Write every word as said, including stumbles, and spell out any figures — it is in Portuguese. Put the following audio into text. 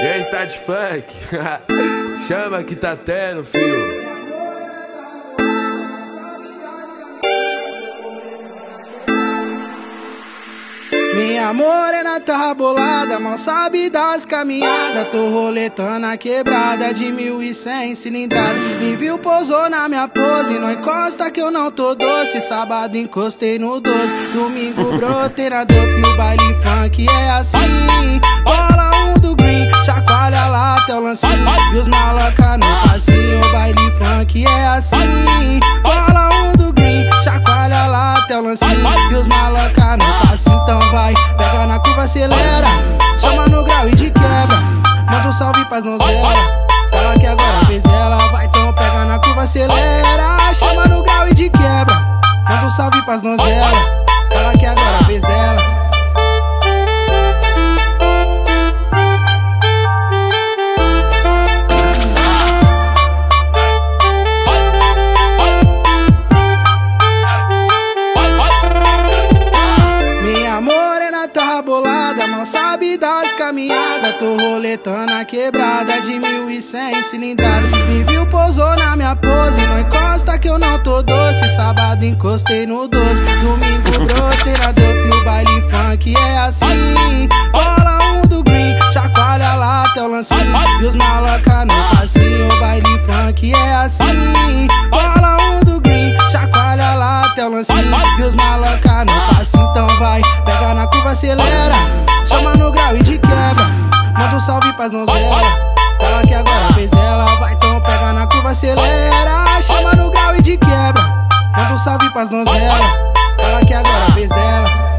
E aí, está de funk? Chama que tá tendo, fio. Minha morena tá bolada, mal sabe das caminhadas. Tô roletando a quebrada de mil e cem cilindrada. Me viu, pousou na minha pose, não encosta que eu não tô doce. Sábado encostei no doze, domingo brotei na doce. O baile funk é assim, bola um do green, chacoalha lá até o lancinho. E os maloca no passinho, o baile funk é assim, bola um do green, chacoalha lá até o lancinho. E os maloca no passinho, então vai, pega na curva, acelera, chama no grau e de quebra, manda um salve pras donzela, fala que agora é a vez dela. Vai, então pega na curva, acelera, chama no grau e de quebra, manda um salve pras donzela, fala que agora é a vez dela. Tá bolada, mal sabe das caminhadas. Tô roletando a quebrada de mil e cem cilindrada. Me viu, pousou na minha pose, não encosta que eu não tô doce. Sábado encostei no doze, domingo brotei na doce. O baile funk é assim, bola um do green, chacoalha lá até o lancinho. E os maloca no passinho, o baile funk é assim, bola um do green, chacoalha lá até o lancinho. E os maloca no passinho, então vai, pega na curva, acelera, chama no grau e de quebra, manda um salve pras donzela, fala que agora é a vez dela. Vai, então pega na curva, acelera, chama no grau e de quebra, manda um salve pras donzela, fala que agora é a vez dela.